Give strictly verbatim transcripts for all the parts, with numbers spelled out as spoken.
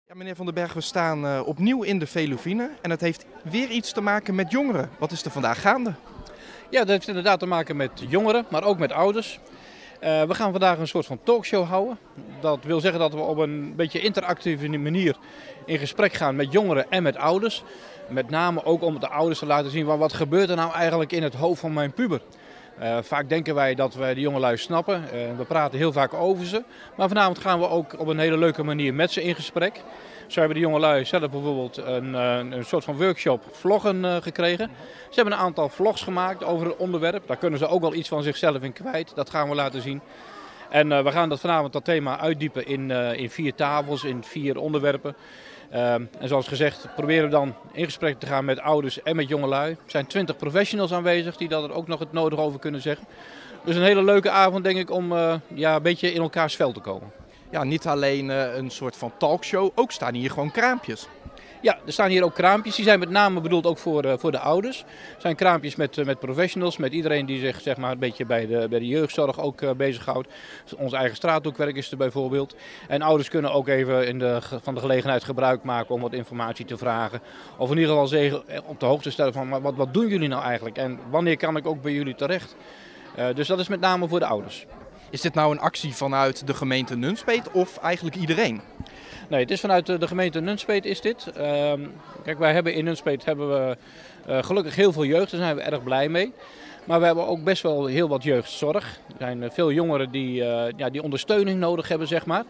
Ja, meneer Van den Berg, we staan uh, opnieuw in de Veluvine en het heeft weer iets te maken met jongeren. Wat is er vandaag gaande? Ja, dat heeft inderdaad te maken met jongeren, maar ook met ouders. Uh, we gaan vandaag een soort van talkshow houden. Dat wil zeggen dat we op een beetje interactieve manier in gesprek gaan met jongeren en met ouders. Met name ook om de ouders te laten zien, wat gebeurt er nou eigenlijk in het hoofd van mijn puber. Uh, vaak denken wij dat wij de jongelui snappen. Uh, we praten heel vaak over ze. Maar vanavond gaan we ook op een hele leuke manier met ze in gesprek. Zo hebben de jongelui zelf bijvoorbeeld een, een soort van workshop vloggen uh, gekregen. Ze hebben een aantal vlogs gemaakt over het onderwerp. Daar kunnen ze ook wel iets van zichzelf in kwijt. Dat gaan we laten zien. En uh, we gaan dat vanavond dat thema uitdiepen in, uh, in vier tafels, in vier onderwerpen. Uh, en zoals gezegd proberen we dan in gesprek te gaan met ouders en met jongelui. Er zijn twintig professionals aanwezig die daar ook nog het nodige over kunnen zeggen. Dus een hele leuke avond denk ik om uh, ja, een beetje in elkaars vel te komen. Ja, niet alleen uh, een soort van talkshow, ook staan hier gewoon kraampjes. Ja, er staan hier ook kraampjes. Die zijn met name bedoeld ook voor, uh, voor de ouders. Er zijn kraampjes met, uh, met professionals, met iedereen die zich zeg maar, een beetje bij de, bij de jeugdzorg ook uh, bezighoudt. Dus ons eigen straathoekwerk is er bijvoorbeeld. En ouders kunnen ook even in de, van de gelegenheid gebruik maken om wat informatie te vragen. Of in ieder geval zeggen, op de hoogte stellen van maar wat, wat doen jullie nou eigenlijk en wanneer kan ik ook bij jullie terecht. Uh, dus dat is met name voor de ouders. Is dit nou een actie vanuit de gemeente Nunspeet of eigenlijk iedereen? Nee, het is vanuit de gemeente Nunspeet is dit. Uh, kijk, wij hebben in Nunspeet hebben we uh, gelukkig heel veel jeugd, daar zijn we erg blij mee. Maar we hebben ook best wel heel wat jeugdzorg. Er zijn uh, veel jongeren die, uh, ja, die ondersteuning nodig hebben, zeg maar.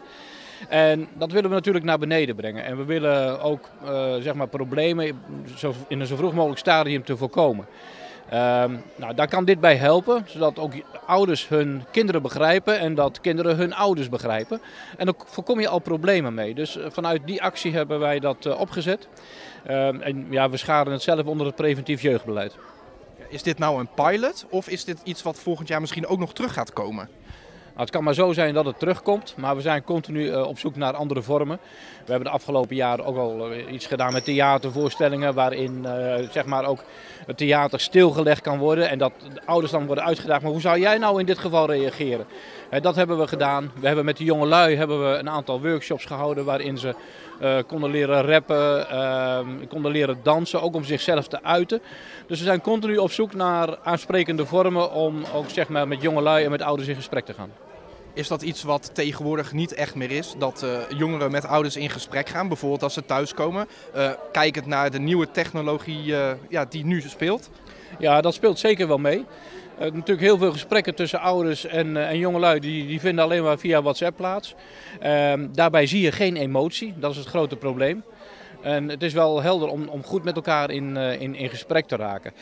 En dat willen we natuurlijk naar beneden brengen. En we willen ook uh, zeg maar problemen zo, in een zo vroeg mogelijk stadium te voorkomen. Uh, nou, daar kan dit bij helpen, zodat ook ouders hun kinderen begrijpen en dat kinderen hun ouders begrijpen. En dan voorkom je al problemen mee. Dus uh, vanuit die actie hebben wij dat uh, opgezet. Uh, en ja, we scharen het zelf onder het preventief jeugdbeleid. Is dit nou een pilot of is dit iets wat volgend jaar misschien ook nog terug gaat komen? Nou, het kan maar zo zijn dat het terugkomt, maar we zijn continu uh, op zoek naar andere vormen. We hebben de afgelopen jaren ook al uh, iets gedaan met theatervoorstellingen waarin uh, zeg maar ook het theater stilgelegd kan worden en dat de ouders dan worden uitgedaagd. Maar hoe zou jij nou in dit geval reageren? Uh, dat hebben we gedaan. We hebben met de jongelui hebben we een aantal workshops gehouden waarin ze uh, konden leren rappen, uh, konden leren dansen, ook om zichzelf te uiten. Dus we zijn continu op zoek naar aansprekende vormen om ook zeg maar, met jongelui en met ouders in gesprek te gaan. Is dat iets wat tegenwoordig niet echt meer is? Dat uh, jongeren met ouders in gesprek gaan, bijvoorbeeld als ze thuiskomen, uh, kijkend naar de nieuwe technologie uh, ja, die nu speelt? Ja, dat speelt zeker wel mee. Uh, natuurlijk heel veel gesprekken tussen ouders en, uh, en jongelui die, die vinden alleen maar via WhatsApp plaats. Uh, daarbij zie je geen emotie, dat is het grote probleem. En het is wel helder om, om goed met elkaar in, uh, in, in gesprek te raken.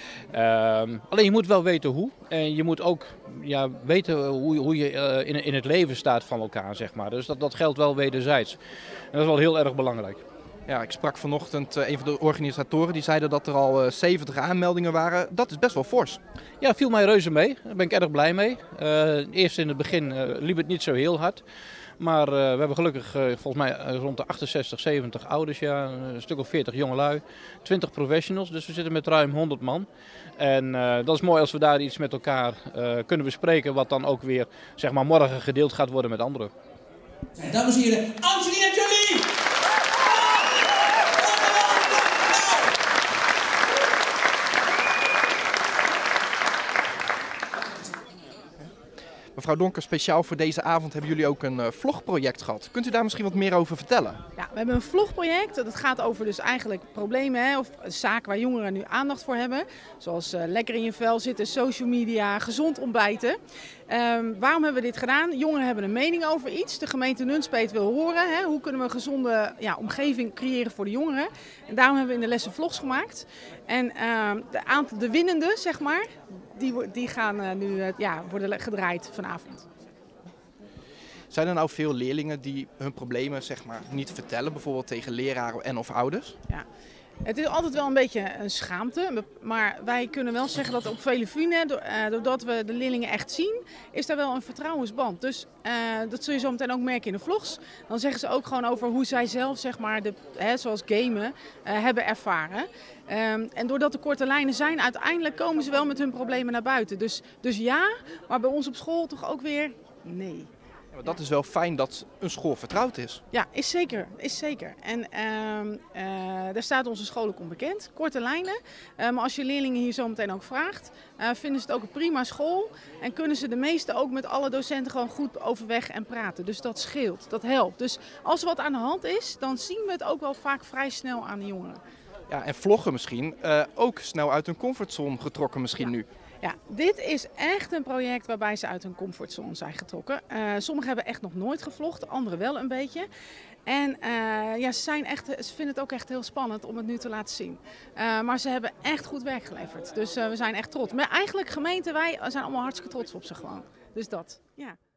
Uh, alleen je moet wel weten hoe. En je moet ook ja, weten hoe, hoe je uh, in, in het leven staat van elkaar, zeg maar. Dus dat, dat geldt wel wederzijds. En dat is wel heel erg belangrijk. Ja, ik sprak vanochtend uh, een van de organisatoren die zeiden dat er al uh, zeventig aanmeldingen waren. Dat is best wel fors. Ja, viel mij reuze mee. Daar ben ik erg blij mee. Uh, eerst in het begin uh, liep het niet zo heel hard. Maar uh, we hebben gelukkig uh, volgens mij uh, rond de achtenzestig, zeventig ouders, ja, een stuk of veertig jongelui, twintig professionals. Dus we zitten met ruim honderd man. En uh, dat is mooi als we daar iets met elkaar uh, kunnen bespreken wat dan ook weer zeg maar, morgen gedeeld gaat worden met anderen. En dames en heren, Angelina Jolie! Mevrouw Donker, speciaal voor deze avond hebben jullie ook een uh, vlogproject gehad. Kunt u daar misschien wat meer over vertellen? Ja, we hebben een vlogproject. Dat gaat over dus eigenlijk problemen hè, of zaken waar jongeren nu aandacht voor hebben. Zoals uh, lekker in je vel zitten, social media, gezond ontbijten. Um, waarom hebben we dit gedaan? Jongeren hebben een mening over iets. De gemeente Nunspeet wil horen. Hè, hoe kunnen we een gezonde ja, omgeving creëren voor de jongeren? En daarom hebben we in de lessen vlogs gemaakt. En uh, de, aantal, de winnenden, zeg maar, die, die gaan uh, nu uh, ja, worden gedraaid vanavond. Zijn er nou veel leerlingen die hun problemen zeg maar, niet vertellen, bijvoorbeeld tegen leraren en of ouders? Ja. Het is altijd wel een beetje een schaamte, maar wij kunnen wel zeggen dat op Veluvine, doordat we de leerlingen echt zien, is daar wel een vertrouwensband. Dus uh, dat zul je zo meteen ook merken in de vlogs. Dan zeggen ze ook gewoon over hoe zij zelf, zeg maar, de, hè, zoals gamen, uh, hebben ervaren. Um, en doordat er korte lijnen zijn, uiteindelijk komen ze wel met hun problemen naar buiten. Dus, dus ja, maar bij ons op school toch ook weer nee. Dat is wel fijn dat een school vertrouwd is. Ja, is zeker. Is zeker. En uh, uh, daar staat onze school ook onbekend. Korte lijnen. Uh, maar als je leerlingen hier zo meteen ook vraagt, uh, vinden ze het ook een prima school. En kunnen ze de meeste ook met alle docenten gewoon goed overweg en praten. Dus dat scheelt. Dat helpt. Dus als er wat aan de hand is, dan zien we het ook wel vaak vrij snel aan de jongeren. Ja, en vloggen misschien uh, ook snel uit hun comfortzone getrokken misschien ja. nu. Ja, dit is echt een project waarbij ze uit hun comfortzone zijn getrokken. Uh, sommigen hebben echt nog nooit gevlogd, anderen wel een beetje. En uh, ja, ze, zijn echt, ze vinden het ook echt heel spannend om het nu te laten zien. Uh, maar ze hebben echt goed werk geleverd. Dus uh, we zijn echt trots. Maar eigenlijk gemeente, wij zijn allemaal hartstikke trots op ze gewoon. Dus dat, ja.